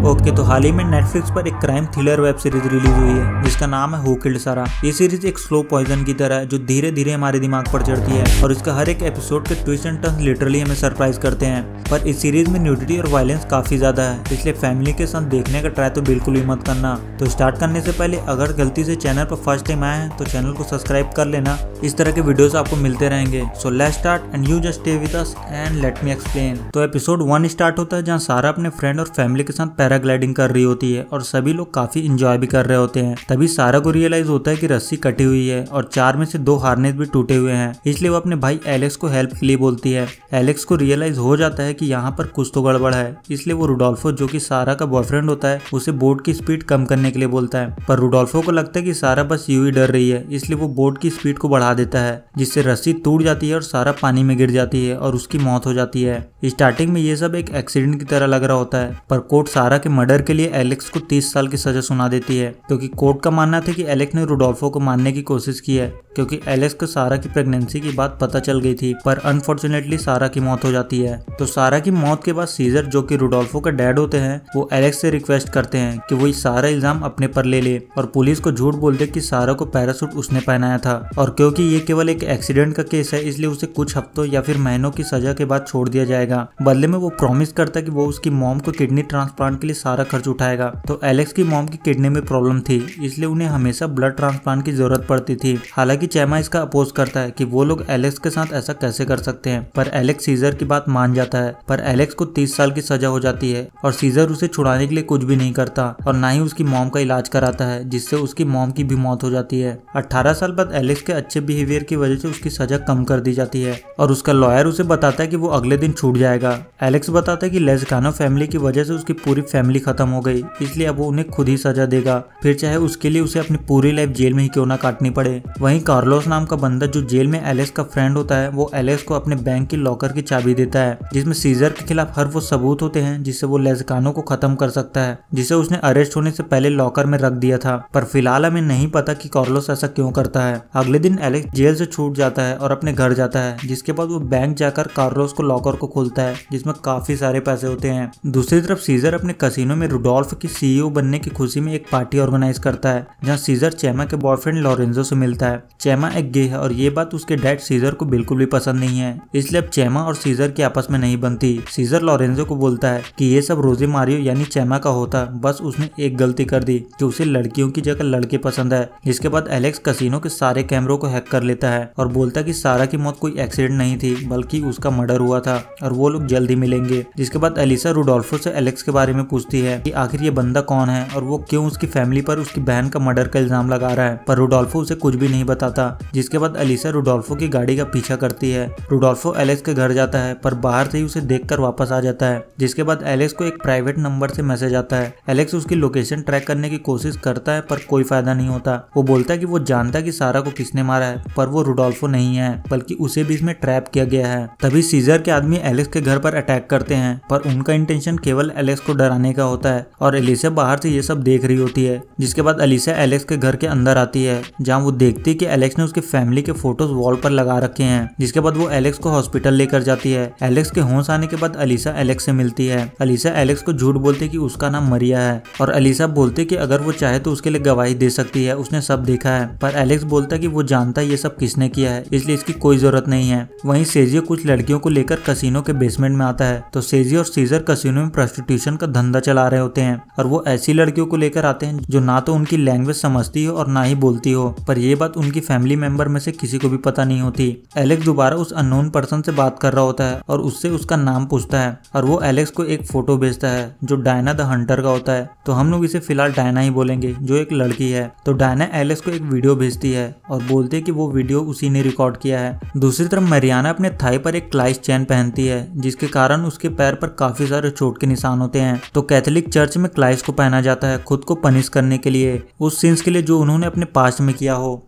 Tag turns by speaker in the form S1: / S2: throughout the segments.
S1: Okay, तो हाल ही में Netflix पर एक crime thriller web series release हुई है जिसका नाम है हु किल्ड सारा। ये सीरीज एक स्लो पॉइजन की तरह है जो धीरे धीरे हमारे दिमाग पर चढ़ती है और इसका हर एक एपिसोड के ट्विस्ट एंड टर्न्स लिटरली हमें सरप्राइज करते हैं। पर इस सीरीज में न्यूडिटी और वायलेंस काफी ज्यादा है, इसलिए फैमिली के साथ देखने का ट्राई तो बिल्कुल भी मत करना। तो स्टार्ट करने से पहले अगर गलती से चैनल पर फर्स्ट टाइम आए हैं तो चैनल को सब्सक्राइब कर लेना, इस तरह के वीडियोस आपको मिलते रहेंगे। So let's start and you just stay with us and let me explain. तो एपिसोड 1 स्टार्ट होता है जहाँ सारा अपने फ्रेंड और फैमिली के साथ पैराग्लाइडिंग कर रही होती है और सभी लोग काफी इंजॉय भी कर रहे होते हैं। तभी सारा को रियलाइज होता है कि रस्सी कटी हुई है और 4 में से 2 हार्नेस भी टूटे हुए हैं, इसलिए वो अपने भाई एलेक्स को हेल्प के लिए बोलती है। एलेक्स को रियलाइज हो जाता है कि यहाँ पर कुछ तो गड़बड़ है, इसलिए वो रुडोल्फो जो कि सारा का बॉयफ्रेंड होता है उसे बोट की स्पीड कम करने के लिए बोलता है। पर रुडोल्फो को लगता है कि सारा बस यूं ही डर रही है, इसलिए वो बोट की स्पीड को बढ़ा देता है जिससे रस्सी टूट जाती है और सारा पानी में गिर जाती है और उसकी मौत हो जाती है। स्टार्टिंग में ये सब एक एक्सीडेंट की तरह लग रहा होता है, पर कोर्ट सारा के मर्डर के लिए एलेक्स को 30 साल की सजा सुना देती है, क्योंकि कोर्ट का मानना था कि एलेक्स ने रुडोल्फो को मारने की कोशिश की है, क्योंकि एलेक्स को सारा की प्रेगनेंसी की बात पता चल गई थी। पर अनफॉर्चुनेटली सारा की मौत हो जाती है। तो सारा की मौत के बाद सीजर जो कि रुडोल्फो का डैड होते हैं वो एलेक्स से रिक्वेस्ट करते हैं कि वो सारा इल्जाम अपने पर ले ले और पुलिस को झूठ बोल दे कि सारा को पैरासूट उसने पहनाया था, और क्योंकि ये केवल एक एक्सीडेंट का केस है इसलिए उसे कुछ हफ्तों या फिर महीनों की सजा के बाद छोड़ दिया जाएगा। बदले में वो प्रॉमिस करता है कि वो उसकी मॉम को किडनी ट्रांसप्लांट के लिए सारा खर्च उठाएगा। तो एलेक्स की मॉम की किडनी में प्रॉब्लम थी, इसलिए उन्हें हमेशा ब्लड ट्रांसप्लांट की जरूरत पड़ती थी। हालांकि चैमा इसका अपोज करता है कि वो लोग एलेक्स के साथ ऐसा कैसे कर सकते हैं, पर एलेक्स सीजर की बात मान जाता है। पर एलेक्स को 30 साल की सजा हो जाती है और सीजर उसे छुड़ाने के लिए कुछ भी नहीं करता और ना ही उसकी मॉम का इलाज कराता है, जिससे उसकी मॉम की भी मौत हो जाती है। 18 साल बाद एलेक्स के अच्छे बिहेवियर की वजह से उसकी सजा कम कर दी जाती है और उसका लॉयर उसे बताता है कि वो अगले दिन छूट जाएगा। एलेक्स बताता है कि लेज़कानो फैमिली की वजह से उसकी पूरी फैमिली खत्म हो गई, इसलिए अब वो उन्हें खुद ही सजा देगा, फिर चाहे उसके लिए उसे अपनी पूरी लाइफ जेल में ही क्यों ना काटनी पड़े। वहीं कार्लोस नाम का बंदा जो जेल में एलेक्स का फ्रेंड होता है वो एलेक्स को अपने बैंक की लॉकर की चाबी देता है, जिसमें सीजर के खिलाफ हर वो सबूत होते हैं जिससे वो लेज़कानो को खत्म कर सकता है, जिसे उसने अरेस्ट होने से पहले लॉकर में रख दिया था। पर फिलहाल हमें नहीं पता कि कार्लोस ऐसा क्यों करता है। अगले दिन एलेक्स जेल से छूट जाता है और अपने घर जाता है, जिसके बाद वो बैंक जाकर कार्लोस को लॉकर को खोलता है जिसमें काफी सारे पैसे होते हैं। दूसरी तरफ सीजर अपने कसिनो में रुडोल्फ की सीईओ बनने की खुशी में एक पार्टी ऑर्गेनाइज करता है, जहां सीजर चैमा के बॉयफ्रेंड लॉरेंजो से मिलता है। चैमा एक गे है और ये बात उसके डैड सीजर को बिल्कुल भी पसंद नहीं है, इसलिए अब चैमा और सीजर की आपस में नहीं बनती। सीजर लॉरेंजो को बोलता है कि ये सब रोजे मारियो यानी चैमा का होता, बस उसने एक गलती कर दी कि उसे लड़कियों की जगह लड़के पसंद है। जिसके बाद एलेक्स कसिनो के सारे कैमरों को हैक कर लेता है और बोलता है कि सारा की मौत कोई एक्सीडेंट नहीं थी बल्कि उसका मर्डर हुआ था और वो लोग जल्द ही मिलेंगे। जिसके बाद एलिसा रुडोल्फो से एलेक्स के बारे में पूछती है कि आखिर ये बंदा कौन है और वो क्यों उसकी फैमिली पर उसकी बहन का मर्डर का इल्जाम लगा रहा है, पर रुडोल्फो उसे कुछ भी नहीं बताता। जिसके बाद एलिसा रुडोल्फो की गाड़ी का पीछा करती है। रुडोल्फो एलेक्स के घर जाता है पर बाहर से ही उसे देखकर वापस आ जाता है। जिसके बाद एलेक्स को एक प्राइवेट नंबर से मैसेज आता है। एलेक्स उसकी लोकेशन ट्रैक करने की कोशिश करता है पर कोई फायदा नहीं होता। वो बोलता है कि वो जानता है कि सारा को किसने मारा है, पर वो रुडोल्फो नहीं है बल्कि उसे भी इसमें ट्रैप किया गया है। तभी सीजर के आदमी एलेक्स के घर पर अटैक करते हैं, पर उनका इंटेंशन केवल एलेक्स को डराने का होता है और एलिसा बाहर से ये सब देख रही होती है। जिसके बाद एलिसा एलेक्स के घर के अंदर आती है, जहाँ वो देखती है कि एलेक्स ने उसके फैमिली के फोटोज वॉल पर लगा रखे हैं। जिसके बाद वो एलेक्स को हॉस्पिटल लेकर जाती है। एलेक्स के होश आने के बाद एलिसा एलेक्स से मिलती है। एलिसा एलेक्स को झूठ बोलती है कि उसका नाम मरिया है और एलिसा बोलती है कि अगर वो चाहे तो उसके लिए गवाही दे सकती है, उसने सब देखा है। पर एलेक्स बोलता है कि वो जानता है ये सब किसने किया है, इसलिए इसकी कोई जरूरत नहीं है। वहीं सेजियो कुछ लड़कियों को लेकर कसिनो के बेसमेंट में आता है, तो सेजियो और सीजर कसिनो में प्रोस्टिट्यूशन का धंधा चला रहे होते हैं और वो ऐसी लड़कियों को लेकर आते हैं जो ना तो उनकी लैंग्वेज समझती हो और ना ही बोलती हो, पर ये बात उनकी फैमिली मेंबर में से किसी को भी पता नहीं होती। एलेक्स दोबारा उस अननोन पर्सन से बात कर रहा होता है और उससे उसका नाम पूछता है और वो एलेक्स को एक फोटो भेजता है जो डायना द हंटर का होता है। तो हम लोग इसे फिलहाल डायना ही बोलेंगे, जो एक लड़की है। तो डायना एलेक्स को एक वीडियो भेजती है और बोलती है कि वो वीडियो उसी ने रिकॉर्ड किया है। दूसरी तरफ मरियाना अपने थाई पर एक क्लाइस चेन पहनती है, जिसके कारण उसके पैर पर काफी सारे चोट के निशान होते हैं। तो कैथोलिक चर्च में क्लाइस को पहना जाता है खुद को पनिश करने के लिए, उस सिंस के लिए जो उन्होंने अपने पास्ट में किया हो।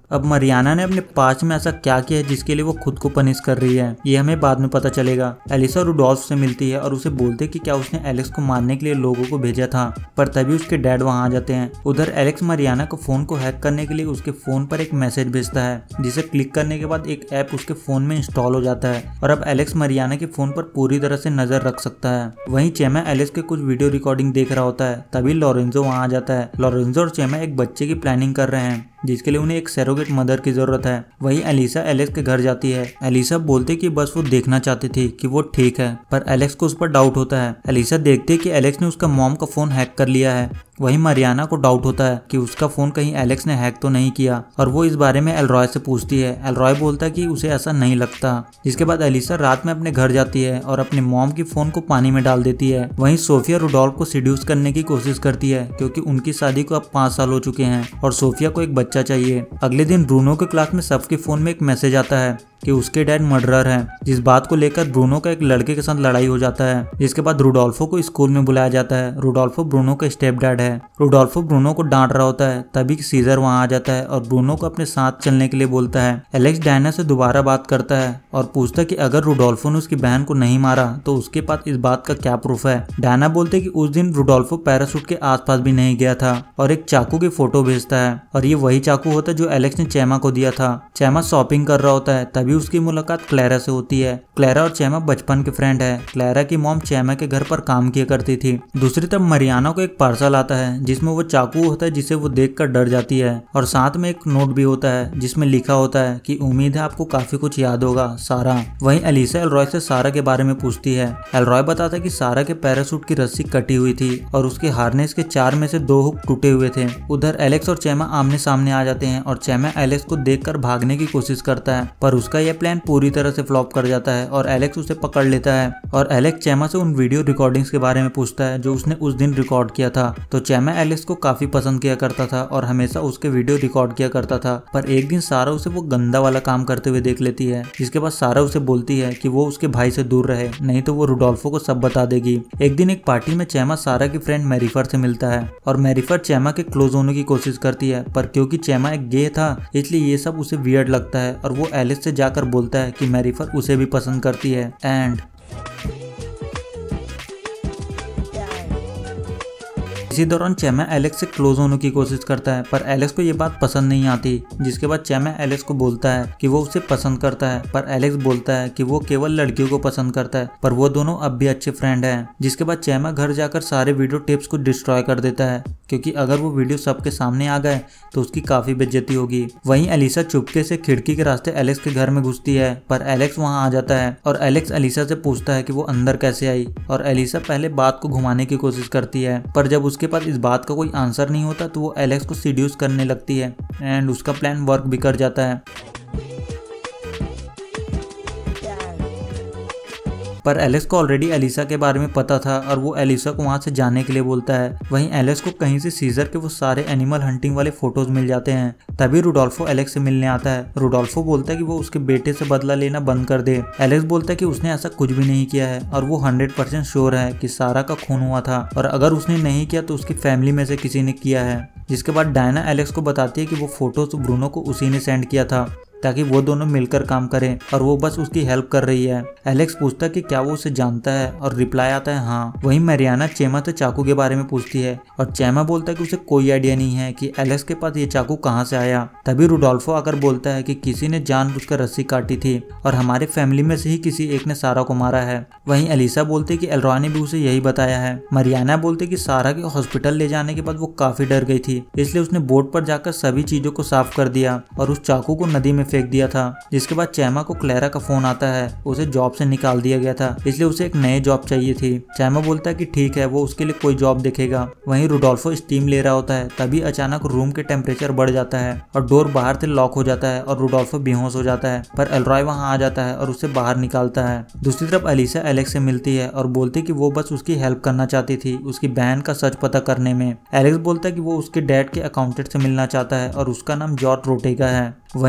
S1: अब मरियाना ने अपने पास्ट में ऐसा क्या किया है जिसके लिए वो खुद को पनिश कर रही है, ये हमें बाद में पता चलेगा। एलिसा रूडोल्फ से मिलती है और उसे बोलते हैं कि क्या उसने एलेक्स को मारने के लिए लोगों को भेजा था, पर तभी उसके डैड वहां आ जाते हैं। उधर एलेक्स मरियाना को फोन को हैक करने के लिए उसके फोन पर एक मैसेज भेजता है, जिसे क्लिक करने के बाद एक ऐप उसके फोन में इंस्टॉल हो जाता है और अब एलेक्स मरियाना के फोन पर पूरी तरह से नजर रख सकता है। वहीं चेमा एलेक्स के कुछ वीडियो रिकॉर्डिंग देख रहा होता है, तभी लॉरेंजो वहां आ जाता है। लॉरेंजो और चेमा एक बच्चे की प्लानिंग कर रहे हैं जिसके लिए उन्हें एक सरोगेट मदर की जरूरत है। वहीं एलिसा एलेक्स के घर जाती है। एलिसा बोलते कि बस वो देखना चाहती थी कि वो ठीक है, पर एलेक्स को उस पर डाउट होता है। एलिसा देखती है कि एलेक्स ने उसका मॉम का फोन हैक कर लिया है। वहीं मरियाना को डाउट होता है कि उसका फोन कहीं एलेक्स ने हैक तो नहीं किया और वो इस बारे में एलरॉय से पूछती है। एलरॉय बोलता है कि उसे ऐसा नहीं लगता। जिसके बाद एलिसा रात में अपने घर जाती है और अपने मॉम की फोन को पानी में डाल देती है। वहीं सोफिया रूडोल्फ को सीड्यूस करने की कोशिश करती है क्योंकि उनकी शादी को अब 5 साल हो चुके हैं और सोफिया को एक बच्चा चाहिए। अगले दिन ब्रूनो के क्लास में सबके फोन में एक मैसेज आता है कि उसके डैड मर्डरर हैं। जिस बात को लेकर ब्रूनो का एक लड़के के साथ लड़ाई हो जाता है। जिसके बाद रूडोल्फो को स्कूल में बुलाया जाता है। रूडोल्फो ब्रूनो का स्टेप डैड है। रूडोल्फो ब्रूनो को डांट रहा होता है, तभी सीजर वहां आ जाता है और ब्रूनो को अपने साथ चलने के लिए बोलता है। एलेक्स डायना से दोबारा बात करता है और पूछता है कि अगर रूडोल्फो ने उसकी बहन को नहीं मारा तो उसके पास इस बात का क्या प्रूफ है। डायना बोलते कि उस दिन रूडोल्फो पैराशूट के आसपास भी नहीं गया था और एक चाकू की फोटो भेजता है और ये वही चाकू होता है जो एलेक्स ने चेमा को दिया था। चेमा शॉपिंग कर रहा होता है, तभी उसकी मुलाकात क्लैरा से होती है। क्लैरा और चेमा बचपन के फ्रेंड है। क्लैरा की मॉम चेमा के घर पर काम किया करती थी। दूसरी तरफ मरियाना को एक पार्सल आता है जिसमें वो चाकू होता है जिसे वो देखकर डर जाती है और साथ में एक नोट भी होता है जिसमें लिखा होता है कि उम्मीद है आपको काफी कुछ याद होगा, सारा। वहीं एलिसा एलरॉय से सारा के बारे में पूछती है। एलरॉय बताता है कि सारा के पैराशूट की रस्सी कटी हुई थी और उसके हार्नेस के 4 में से 2 हुक टूटे हुए थे। उधर एलेक्स और चेमा आमने सामने आ जाते हैं और चेमा एलेक्स को देखकर भागने की कोशिश करता है, पर उसका यह प्लान पूरी तरह से फ्लॉप कर जाता है और एलेक्स उसे पकड़ लेता है। और एलेक्स चेमा से उन वीडियो रिकॉर्डिंग्स के बारे में पूछता है जो उसने उस दिन रिकॉर्ड किया था। तो चेमा एलेक्स को काफी पसंद किया करता था और हमेशा उसके वीडियो रिकॉर्ड किया करता था, पर एक दिन सारा उसे वो गंदा वाला काम करते हुए देख लेती है। जिसके बाद सारा उसे बोलती है कि वो उसके भाई से दूर रहे, नहीं तो वो रूडोल्फो को सब बता देगी। एक दिन एक पार्टी में चेमा सारा की फ्रेंड मैरीफर से मिलता है और मैरीफर चेमा के क्लोज होने की कोशिश करती है, पर क्योंकि चेमा एक गे था इसलिए ये सब उसे वियर्ड लगता है और वो एलेक्स से जाकर बोलता है कि मैरीफर उसे भी पसंद करती है। एंड इसी दौरान चेमा एलेक्स से क्लोज होने की कोशिश करता है, पर एलेक्स को ये बात पसंद नहीं आती। जिसके बाद चेमा एलेक्स को बोलता है कि वो उसे पसंद करता है, पर एलेक्स बोलता है कि वो केवल लड़कियों को पसंद करता है, पर वो दोनों अब भी अच्छे फ्रेंड हैं। जिसके बाद चेमा घर जाकर सारे वीडियो टेप्स को डिस्ट्रॉय कर देता है क्योंकि अगर वो वीडियो सबके सामने आ गए तो उसकी काफी बेइज्जती होगी। वहीं एलिसा चुपके से खिड़की के रास्ते एलेक्स के घर में घुसती है, पर एलेक्स वहां आ जाता है और एलेक्स एलिसा से पूछता है कि वो अंदर कैसे आई और एलिसा पहले बात को घुमाने की कोशिश करती है, पर जब उसके पास इस बात का कोई आंसर नहीं होता तो वो एलेक्स को सीड्यूस करने लगती है एंड उसका प्लान वर्क भी कर जाता है। पर एलेक्स को ऑलरेडी एलिसा के बारे में पता था और वो एलिसा को वहां से जाने के लिए बोलता है। वहीं एलेक्स को कहीं से सीजर के वो सारे एनिमल हंटिंग वाले फोटोज मिल जाते हैं। तभी रूडोल्फो एलेक्स से मिलने आता है। रूडोल्फो बोलता है कि वो उसके बेटे से बदला लेना बंद कर दे। एलेक्स बोलता है कि उसने ऐसा कुछ भी नहीं किया है और वो 100% श्योर है कि सारा का खून हुआ था और अगर उसने नहीं किया तो उसकी फैमिली में से किसी ने किया है। जिसके बाद डायना एलेक्स को बताती है कि वो फोटोज ब्रूनो को उसी ने सेंड किया था ताकि वो दोनों मिलकर काम करें और वो बस उसकी हेल्प कर रही है। एलेक्स पूछता है कि क्या वो उसे जानता है और रिप्लाई आता है हाँ। वहीं मरियाना चेमा से चाकू के बारे में पूछती है और चेमा बोलता है कि उसे कोई आइडिया नहीं है कि एलेक्स के पास ये चाकू कहाँ से आया। तभी रूडोल्फो आकर बोलता है कि किसी ने जानबूझकर रस्सी काटी थी और हमारे फैमिली में से ही किसी एक ने सारा को मारा है। वहीं एलिसा बोलते कि एलरॉय ने भी उसे यही बताया है। मरियाना बोलते कि सारा के हॉस्पिटल ले जाने के बाद वो काफी डर गई थी, इसलिए उसने बोट पर जाकर सभी चीजों को साफ कर दिया और उस चाकू को नदी में फेंक दिया था। जिसके बाद चेमा को क्लैरा का फोन आता है, उसे जॉब से निकाल दिया गया था इसलिए उसे एक नई जॉब चाहिए थी। चेमा बोलता है कि ठीक है वो उसके लिए कोई जॉब देखेगा। वहीं रूडोल्फो स्टीम ले रहा होता है, तभी अचानक रूम के टेम्परेचर बढ़ जाता है और डोर बाहर से लॉक हो जाता है और रूडोल्फो बेहोश हो जाता है, पर एलरॉय वहां आ जाता है और उसे बाहर निकालता है। दूसरी तरफ एलिसा एलेक्स से मिलती है और बोलती कि वो बस उसकी हेल्प करना चाहती थी उसकी बहन का सच पता करने में। एलेक्स बोलता है कि वो उसके डैड के अकाउंटेंट से मिलना चाहता है और उसका नाम जॉर्ज रोटेगा है। वहीं सीजर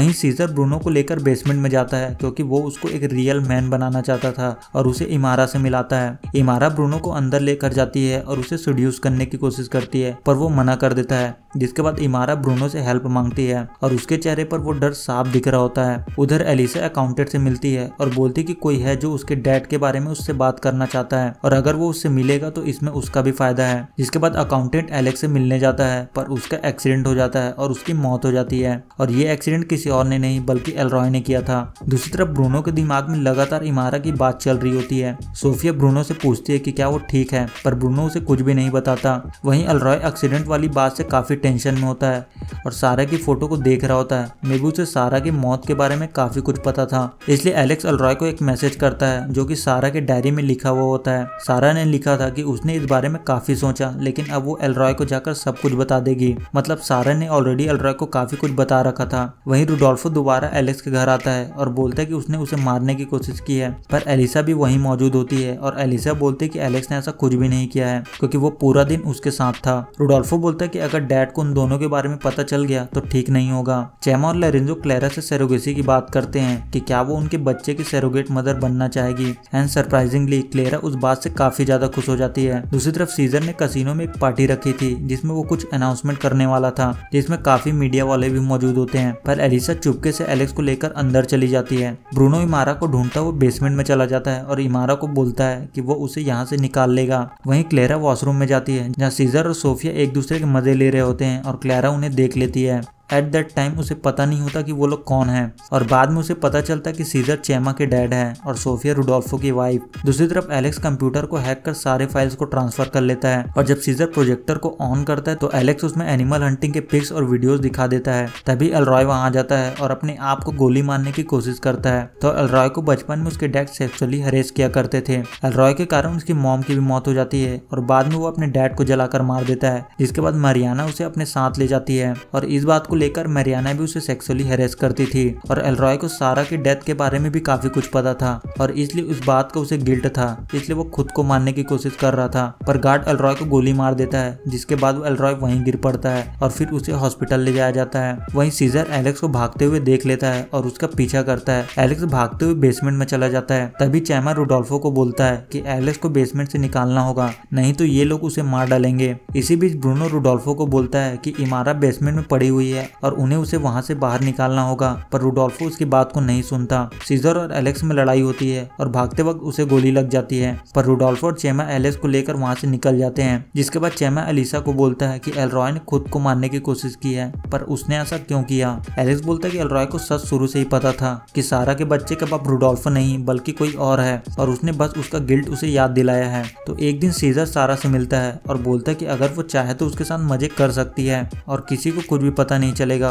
S1: ब्रूनो को लेकर बेसमेंट में जाता है क्योंकि वो उसको एक रियल मैन बनाना चाहता था और उसे इमारा से मिलाता है। इमारा ब्रूनो को अंदर लेकर जाती है और उसे सेड्यूस करने की कोशिश करती है पर वो मना कर देता है, जिसके बाद इमारा ब्रूनो से हेल्प मांगती है और उसके चेहरे पर वो डर साफ दिख रहा होता है। उधर एलिसा अकाउंटेंट से मिलती है और बोलती कि कोई है जो उसके डैड के बारे में उससे बात करना चाहता है और अगर वो उससे मिलेगा तो इसमें उसका भी फायदा है। जिसके बाद अकाउंटेंट एलेक्स से मिलने जाता है पर उसका एक्सीडेंट हो जाता है और उसकी मौत हो जाती है और ये एक्सीडेंट किसी और ने नहीं बल्कि एलरॉय ने किया था। दूसरी तरफ ब्रूनो के दिमाग में लगातार इमारा की बात चल रही होती है। सोफिया ब्रूनो से पूछती है कि क्या वो ठीक है पर ब्रूनो उसे कुछ भी नहीं बताता। वहीं एलरॉय एक्सीडेंट वाली बात से काफी टेंशन में होता है और सारा की फोटो को देख रहा होता है। मे भी उसे सारा की मौत के बारे में काफी कुछ पता था, इसलिए एलेक्स एलरॉय को एक मैसेज करता है जो कि सारा के डायरी में लिखा हुआ होता है। सारा ने लिखा था कि उसने इस बारे में काफी सोचा लेकिन अब वो एलरॉय को जाकर सब कुछ बता देगी। मतलब सारा ने ऑलरेडी एलरॉय को काफी कुछ बता रखा था। वहीं रुडोल्फो दोबारा एलेक्स के घर आता है और बोलता है कि उसने उसे मारने की कोशिश की है पर एलिसा भी वहीं मौजूद होती है और एलिसा बोलती है कि एलेक्स ने ऐसा कुछ भी नहीं किया है क्योंकि वो पूरा दिन उसके साथ था। रुडोल्फो बोलता है कि अगर डैड को उन दोनों के बारे में पता चल गया तो ठीक नहीं होगा। चेमा और लोरेंजो क्लेरा से सरोगेसी की बात करते हैं कि क्या वो उनके बच्चे की सरोगेट मदर बनना चाहेगी एंड सरप्राइजिंगली क्लेरा उस बात से काफी ज्यादा खुश हो जाती है। दूसरी तरफ सीजर ने कसिनो में एक पार्टी रखी थी जिसमें वो कुछ अनाउंसमेंट करने वाला था जिसमें काफी मीडिया वाले भी मौजूद होते हैं पर एलिसा चुपके से एलेक्स को लेकर अंदर चली जाती है। ब्रूनो इमारा को ढूंढता वो बेसमेंट में चला जाता है और इमारा को बोलता है कि वो उसे यहाँ से निकाल लेगा। वहीं क्लेरा वॉशरूम में जाती है जहाँ सीजर और सोफिया एक दूसरे के मजे ले रहे होते हैं और क्लेरा उन्हें देख लेती है। एट दैट टाइम उसे पता नहीं होता कि वो लोग कौन हैं और बाद में उसे पता चलता है कि सीजर चेमा के डैड हैं और सोफिया रुडोल्फो की वाइफ। दूसरी तरफ एलेक्स कंप्यूटर को हैक कर सारे फाइल्स को ट्रांसफर कर लेता है और जब सीजर प्रोजेक्टर को ऑन करता है तो एलेक्स उसमें एनिमल हंटिंग के पिक्स और वीडियोस दिखा देता है। तभी एलरॉय वहां आ जाता है और अपने आप को गोली मारने की कोशिश करता है। तो एलरॉय को बचपन में उसके डैड सेक्सुअली हरेस किया करते थे। एलरॉय के कारण उसकी मॉम की भी मौत हो जाती है और बाद में वो अपने डैड को जलाकर मार देता है, जिसके बाद मरियाना उसे अपने साथ ले जाती है और इस बात को लेकर मरियाना भी उसे सेक्सुअली हैरेस करती थी और एलरॉय को सारा की डेथ के बारे में भी काफी कुछ पता था और इसलिए उस बात का उसे गिल्ट था, इसलिए वो खुद को मारने की कोशिश कर रहा था पर गार्ड एलरॉय को गोली मार देता है, जिसके बाद वो एलरॉय वहीं गिर पड़ता है और फिर उसे हॉस्पिटल ले जाया जाता है। वहीं सीजर एलेक्स को भागते हुए देख लेता है और उसका पीछा करता है। एलेक्स भागते हुए बेसमेंट में चला जाता है। तभी चेमा रुडोल्फो को बोलता है कि एलेक्स को बेसमेंट से निकालना होगा, नहीं तो ये लोग उसे मार डालेंगे। इसी बीच ब्रूनो रुडोल्फो को बोलता है कि इमारा बेसमेंट में पड़ी हुई है और उन्हें उसे वहां से बाहर निकालना होगा, पर रुडोल्फो उसकी बात को नहीं सुनता। सीजर और एलेक्स में लड़ाई होती है और भागते वक्त उसे गोली लग जाती है, पर रुडोल्फो और चेमा एलेक्स को लेकर वहां से निकल जाते हैं। जिसके बाद चेमा एलिसा को बोलता है कि एलरॉय ने खुद को मारने की कोशिश की है, पर उसने ऐसा क्यों किया। एलेक्स बोलता है कि एलरॉय को सच शुरू से ही पता था कि सारा के बच्चे का बाप रुडोल्फो नहीं बल्कि कोई और है और उसने बस उसका गिल्ट उसे याद दिलाया है। तो एक दिन सीजर सारा से मिलता है और बोलता है कि अगर वो चाहे तो उसके साथ मजे कर सकती है और किसी को कुछ भी पता नहीं चलेगा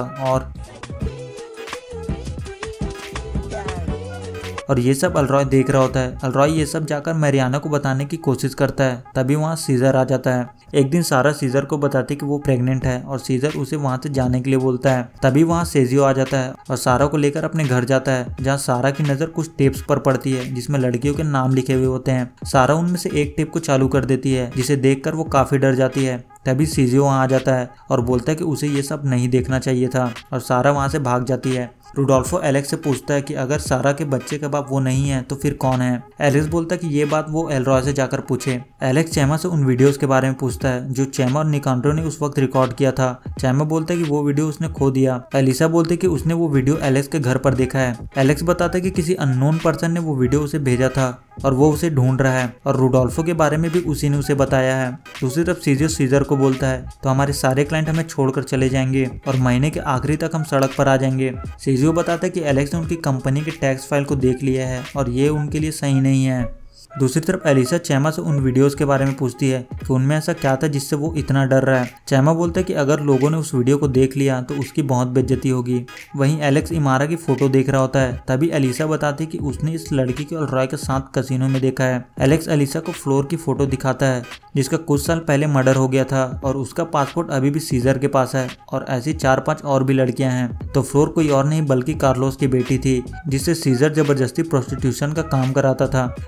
S1: और ये सब एलरॉय देख रहा होता है। एलरॉय ये सब जाकर मरियाना को बताने की कोशिश करता है, तभी वहाँ सीजर आ जाता है। एक दिन सारा सीजर को बताती है कि वो प्रेग्नेंट है और सीजर उसे वहाँ से जाने के लिए बोलता है। तभी वहाँ सेजियो आ जाता है और सारा को लेकर अपने घर जाता है, जहाँ सारा की नज़र कुछ टेप्स पर पड़ती है जिसमें लड़कियों के नाम लिखे हुए होते हैं। सारा उनमें से एक टेप को चालू कर देती है, जिसे देखकर वो काफी डर जाती है। तभी सीजियो वहाँ आ जाता है और बोलता है कि उसे ये सब नहीं देखना चाहिए था और सारा वहाँ से भाग जाती है। रुडोल्फो एलेक्स से पूछता है कि अगर सारा के बच्चे का बाप वो नहीं है तो फिर कौन है। एलेक्स बोलता है कि ये बात वो एलरॉय से जाकर पूछे। एलेक्स चेमा से उन वीडियोस के बारे में पूछता है जो चेमा और निकांड्रो ने उस वक्त रिकॉर्ड किया था। चेमा बोलता है कि वो वीडियो उसने खो दिया। एलिसा बोलती है कि उसने वो वीडियो एलेक्स के घर पर देखा है। एलेक्स बताता है कि किसी अननोन पर्सन ने वो वीडियो उसे भेजा था और वो उसे ढूंढ रहा है और रुडोल्फो के बारे में भी उसी ने उसे बताया है। दूसरी तरफ सीजियो सीजर को बोलता है तो हमारे सारे क्लाइंट हमें छोड़कर चले जाएंगे और महीने के आखिरी तक हम सड़क पर आ जाएंगे। सीजियो बताता है कि एलेक्स ने उनकी कंपनी के टैक्स फाइल को देख लिया है और ये उनके लिए सही नहीं है। दूसरी तरफ एलिसा चेमा से उन वीडियोस के बारे में पूछती है कि उनमें ऐसा क्या था जिससे वो इतना डर रहा है। चेमा बोलता है कि अगर लोगों ने उस वीडियो को देख लिया तो उसकी बहुत बेइज्जती होगी। वहीं एलेक्स इमारा की फोटो देख रहा होता है। तभी एलिसा बताती है कि उसने इस लड़की को एलरॉय के साथ कसिनो में देखा है। एलेक्स एलिसा को फ्लोर की फोटो दिखाता है जिसका कुछ साल पहले मर्डर हो गया था और उसका पासपोर्ट अभी भी सीजर के पास है और ऐसी 4-5 और भी लड़कियां हैं। तो फ्लोर कोई और नहीं बल्कि कार्लोस की बेटी थी जिससे सीजर जबरदस्ती प्रोस्टिट्यूशन का काम कराता था, जिसे उसने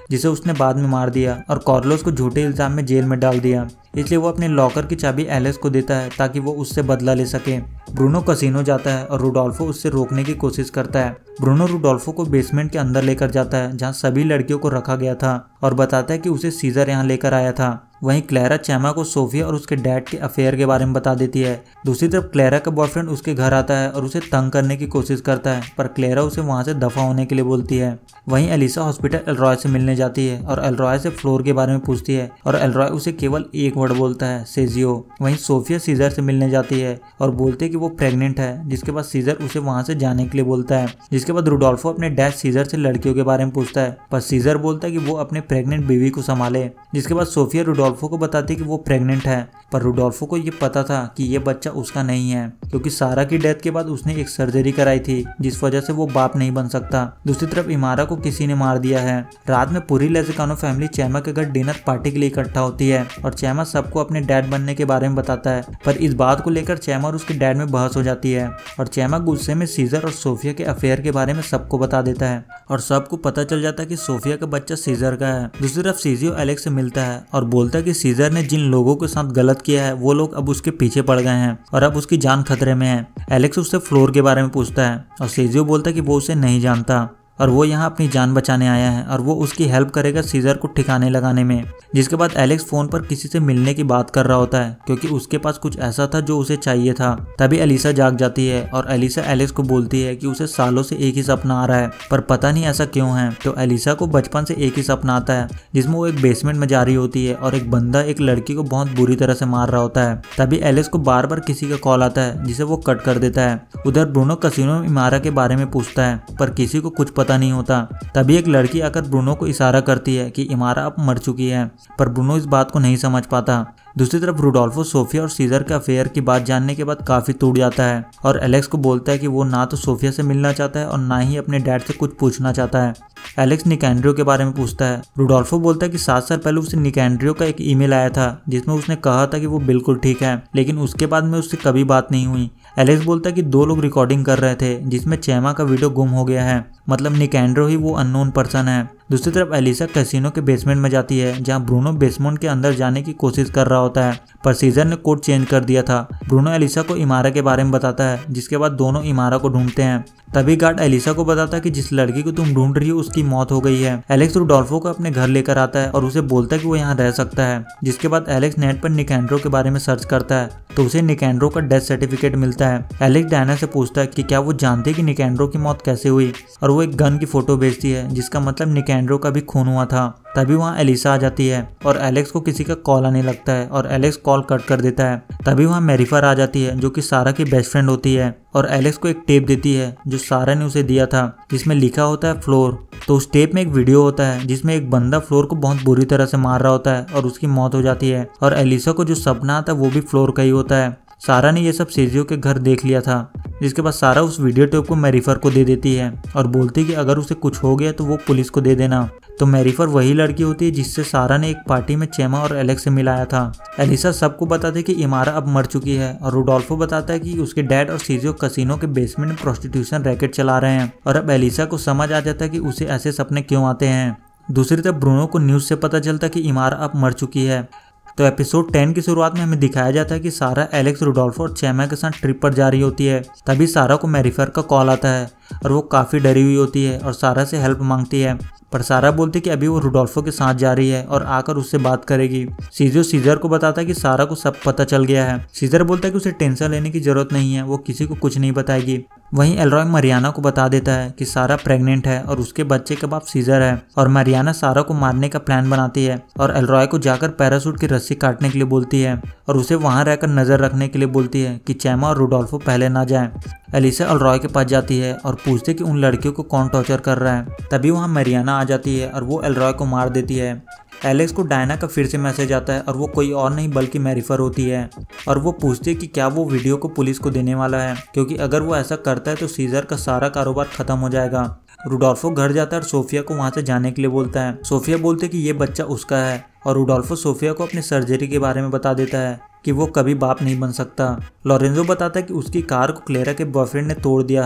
S1: ने बाद में मार दिया और कार्लोस को झूठे इल्जाम में जेल में डाल दिया। इसलिए वो अपने लॉकर की चाबी एलेक्स को देता है ताकि वो उससे बदला ले सके। ब्रूनो कसिनो जाता है और रुडोल्फो उससे रोकने की कोशिश करता है। ब्रूनो रुडोल्फो को बेसमेंट के अंदर लेकर जाता है जहाँ सभी लड़कियों को रखा गया था और बताता है कि उसे सीजर यहाँ लेकर आया था। वहीं क्लेरा चेमा को सोफिया और उसके डैड के अफेयर के बारे में बता देती है। दूसरी तरफ क्लेरा का बॉयफ्रेंड उसके घर आता है और उसे तंग करने की कोशिश करता है, पर क्लेरा उसे वहां से दफा होने के लिए बोलती है। वहीं एलिसा हॉस्पिटल एलरॉय से मिलने जाती है और एलरॉय से फ्लोर के बारे में पूछती है और एलरॉय उसे केवल एक वर्ड बोलता है, सेजियो। वहीं सोफिया सीजर से मिलने जाती है और बोलती है कि वो प्रेग्नेंट है, जिसके बाद सीजर उसे वहां से जाने के लिए बोलता है। जिसके बाद रुडोल्फो अपने डैड सीजर से लड़कियों के बारे में पूछता है, पर सीजर बोलता है कि वो अपने प्रेग्नेंट बेबी को संभाले। जिसके बाद सोफिया रुडोल्फो को बताती है कि वो प्रेग्नेंट है, पर रुडोल्फो को ये पता था कि ये बच्चा उसका नहीं है क्योंकि सारा की डेथ के बाद उसने एक सर्जरी कराई थी जिस वजह से वो बाप नहीं बन सकता। दूसरी तरफ इमारा को किसी ने मार दिया है। रात में पूरी लेजिकानो फैमिली चेमा के घर डिनर पार्टी के लिए इकट्ठा होती है और चेमा सबको अपने डैड बनने के बारे में बताता है, पर इस बात को लेकर चेमा और उसके डैड में बहस हो जाती है और चेमा गुस्से में सीजर और सोफिया के अफेयर के बारे में सबको बता देता है और सबको पता चल जाता है कि सोफिया का बच्चा सीजर का है। दूसरी तरफ सीजियो एलेक्स से मिलता है और बोलता है कि सीजर ने जिन लोगों के साथ गलत किया है वो लोग अब उसके पीछे पड़ गए हैं और अब उसकी जान खतरे में है। एलेक्स उससे फ्लोर के बारे में पूछता है और सीजियो बोलता है कि वो उसे नहीं जानता और वो यहाँ अपनी जान बचाने आया है और वो उसकी हेल्प करेगा सीजर को ठिकाने लगाने में। जिसके बाद एलेक्स फोन पर किसी से मिलने की बात कर रहा होता है क्योंकि उसके पास कुछ ऐसा था जो उसे चाहिए था। तभी एलिसा जाग जाती है और एलिसा एलेक्स को बोलती है कि उसे सालों से एक ही सपना आ रहा है, पर पता नहीं ऐसा क्यों है। तो एलिसा को बचपन से एक ही सपना आता है जिसमें वो एक बेसमेंट में जा रही होती है और एक बंदा एक लड़की को बहुत बुरी तरह से मार रहा होता है। तभी एलेक्स को बार बार किसी का कॉल आता है जिसे वो कट कर देता है। उधर ब्रूनो कसिनो में इमारा के बारे में पूछता है पर किसी को कुछ पता नहीं होता। तभी एक लड़की आकर ब्रूनो को इशारा करती है कि इमारा अब मर चुकी है, पर ब्रूनो इस बात को नहीं समझ पाता। दूसरी तरफ रुडोल्फो सोफिया और सीजर के अफेयर की बात जानने के बाद काफी टूट जाता है और एलेक्स को बोलता है कि वो ना तो सोफिया से मिलना चाहता है और ना ही अपने डैड से कुछ पूछना चाहता है। एलेक्स निकैंड्रियो के बारे में पूछता है। रुडोल्फो बोलता है कि 7 साल पहले उसे निकैंड्रियो का एक ईमेल आया था जिसमें उसने कहा था कि वो बिल्कुल ठीक है, लेकिन उसके बाद में उससे कभी बात नहीं हुई। एलेक्स बोलता है कि 2 लोग रिकॉर्डिंग कर रहे थे जिसमें चेमा का वीडियो गुम हो गया है, मतलब निकैंड्रियो ही वो अननोन पर्सन है। दूसरी तरफ एलिसा कैसीनो के बेसमेंट में जाती है जहां ब्रूनो बेसमेंट के अंदर जाने की कोशिश कर रहा होता है, पर सीजर ने कोड चेंज कर दिया था। ब्रूनो एलिसा को इमारा के बारे में बताता है जिसके बाद दोनों इमारा को ढूंढते हैं। तभी गार्ड एलिसा को बताता है कि जिस लड़की को तुम ढूंढ रही हो उसकी मौत हो गई है। एलेक्स रुडोल्फो को अपने घर लेकर आता है और उसे बोलता है कि वो यहाँ रह सकता है। जिसके बाद एलेक्स नेट पर निकैंड्रो के बारे में सर्च करता है तो उसे निकैंड्रो का डेथ सर्टिफिकेट मिलता है। एलेक्स डायना से पूछता है कि क्या वो जानती है कि निकैंड्रो की मौत कैसे हुई और वो एक गन की फोटो भेजती है जिसका मतलब निकैंड्रो का भी खून हुआ था। तभी वहाँ एलिसा आ जाती है और एलेक्स को किसी का कॉल आने लगता है और एलेक्स कॉल कट कर देता है। तभी वहाँ मैरिफर आ जाती है जो कि सारा की बेस्ट फ्रेंड होती है और एलेक्स को एक टेप देती है जो सारा ने उसे दिया था जिसमें लिखा होता है फ्लोर। तो उस टेप में एक वीडियो होता है जिसमें एक बंदा फ्लोर को बहुत बुरी तरह से मार रहा होता है और उसकी मौत हो जाती है और एलिसा को जो सपना आता है वो भी फ्लोर का ही होता है। सारा ने ये सब सेजियो के घर देख लिया था। जिसके बाद सारा उस वीडियो टेप को मैरिफर को दे देती है और बोलती है कि अगर उसे कुछ हो गया तो वो पुलिस को दे देना। तो मैरिफर वही लड़की होती है जिससे सारा ने एक पार्टी में चेमा और एलेक्स से मिलाया था। एलिसा सबको बताती है कि इमारा अब मर चुकी है और रुडोल्फो बताता है कि उसके डैड और सीजियो कसिनो के बेसमेंट में प्रोस्टिट्यूशन रैकेट चला रहे हैं और अब एलिसा को समझ आ जाता है कि उसे ऐसे सपने क्यों आते हैं। दूसरी तरफ ब्रूनो को न्यूज़ से पता चलता है कि इमारा अब मर चुकी है। तो एपिसोड 10 की शुरुआत में हमें दिखाया जाता है कि सारा एलेक्स रुडोल्फो और चेमा के साथ ट्रिप पर जा रही होती है। तभी सारा को मैरिफर का कॉल आता है और वो काफ़ी डरी हुई होती है और सारा से हेल्प मांगती है, पर सारा बोलती है कि अभी वो रुडोल्फो के साथ जा रही है और आकर उससे बात करेगी। सीजियो सीजर को बताता है कि सारा को सब पता चल गया है। सीजर बोलता है कि उसे टेंशन लेने की जरूरत नहीं है, वो किसी को कुछ नहीं बताएगी। वहीं एलरॉय मरियाना को बता देता है कि सारा प्रेग्नेंट है और उसके बच्चे का बाप सीजर है और मरियाना सारा को मारने का प्लान बनाती है और एलरॉय को जाकर पैराशूट की रस्सी काटने के लिए बोलती है और उसे वहां रहकर नजर रखने के लिए बोलती है कि चेमा और रुडोल्फो पहले ना जाएं। एलिसा एलरॉय के पास जाती है और पूछती है कि उन लड़कियों को कौन टॉर्चर कर रहा है। तभी वहाँ मरियाना आ जाती है और वो एलरॉय को मार देती है। एलेक्स को डायना का फिर से मैसेज आता है और वो कोई और नहीं बल्कि मैरिफर होती है और वो पूछती है कि क्या वो वीडियो को पुलिस को देने वाला है, क्योंकि अगर वो ऐसा करता है तो सीजर का सारा कारोबार खत्म हो जाएगा। रुडोल्फो घर जाता है और सोफिया को वहां से जाने के लिए बोलता है। सोफिया बोलती है कि ये बच्चा उसका है और रुडोल्फो सोफिया को अपनी सर्जरी के बारे में बता देता है कि वो कभी बाप नहीं बन सकता। लॉरेंजो बताता है कि उसकी कार को क्लेरा के बॉयफ्रेंड ने तोड़ दिया है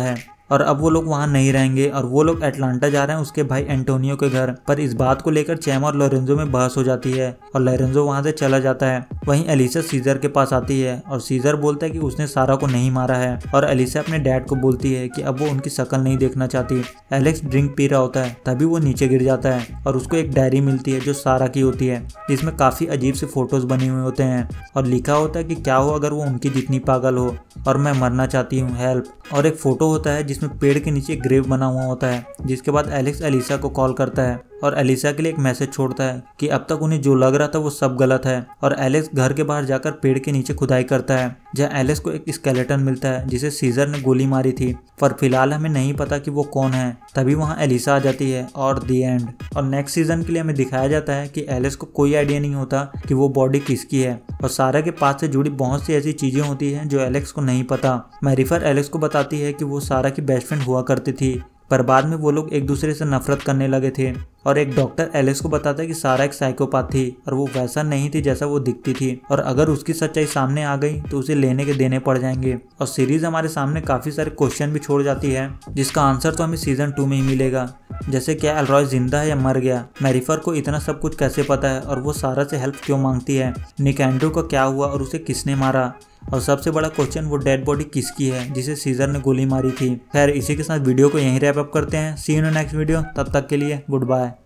S1: और अब वो लोग वहाँ नहीं रहेंगे और वो लोग एटलांटा जा रहे हैं उसके भाई एंटोनियो के घर। पर इस बात को लेकर चैम और लोरेंजो में बहस हो जाती है और लोरेंजो वहाँ से चला जाता है। वहीं एलिसा सीजर के पास आती है और सीजर बोलता है कि उसने सारा को नहीं मारा है और एलिसा अपने डैड को बोलती है कि अब वो उनकी शक्ल नहीं देखना चाहती। एलेक्स ड्रिंक पी रहा होता है, तभी वो नीचे गिर जाता है और उसको एक डायरी मिलती है जो सारा की होती है, जिसमें काफी अजीब से फोटोज बने हुए होते हैं और लिखा होता है कि क्या हो अगर वो उनकी जितनी पागल हो और मैं मरना चाहती हूँ, हेल्प। और एक फोटो होता है जिसमें पेड़ के नीचे ग्रेव बना हुआ होता है। जिसके बाद एलेक्स एलिसा को कॉल करता है और एलिसा के लिए एक मैसेज छोड़ता है कि अब तक उन्हें जो लग रहा था वो सब गलत है। और एलेक्स घर के बाहर जाकर पेड़ के नीचे खुदाई करता है, जहाँ एलेक्स को एक स्केलेटन मिलता है जिसे सीजर ने गोली मारी थी, पर फिलहाल हमें नहीं पता कि वो कौन है। तभी वहाँ एलिसा आ जाती है और द एंड। और नेक्स्ट सीजन के लिए हमें दिखाया जाता है कि एलेक्स को कोई आइडिया नहीं होता कि वो बॉडी किसकी है और सारा के पास से जुड़ी बहुत सी ऐसी चीजें होती हैं जो एलेक्स को नहीं पता। मैरिफर एलेक्स को बताती है कि वो सारा की बेस्ट फ्रेंड हुआ करती थी, पर बाद में वो लोग एक दूसरे से नफरत करने लगे थे। और एक डॉक्टर एलेक्स को बताता है कि सारा एक साइकोपाथ थी और वो वैसा नहीं थी जैसा वो दिखती थी, और अगर उसकी सच्चाई सामने आ गई तो उसे लेने के देने पड़ जाएंगे। और सीरीज हमारे सामने काफी सारे क्वेश्चन भी छोड़ जाती है जिसका आंसर तो हमें सीजन 2 में ही मिलेगा, जैसे क्या एलरॉय जिंदा है या मर गया, मैरिफर को इतना सब कुछ कैसे पता है और वो सारा से हेल्प क्यों मांगती है, निक एंड्रू को क्या हुआ और उसे किसने मारा, और सबसे बड़ा क्वेश्चन वो डेड बॉडी किसकी है जिसे सीजर ने गोली मारी थी। खैर इसी के साथ वीडियो को यहीं रैप अप करते हैं। See you in next video, तब तक के लिए गुड बाय।